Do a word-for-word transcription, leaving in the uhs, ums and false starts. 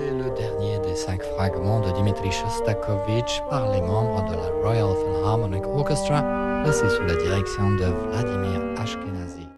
C'était le dernier des cinq fragments de Dmitri Shostakovich par les membres de la Royal Philharmonic Orchestra, placé sous la direction de Vladimir Ashkenazy.